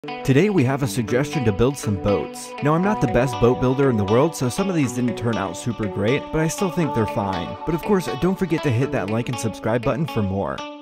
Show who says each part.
Speaker 1: Today we have a suggestion to build some boats. Now I'm not the best boat builder in the world, so some of these didn't turn out super great, but I still think they're fine. But of course, don't forget to hit that like and subscribe button for more.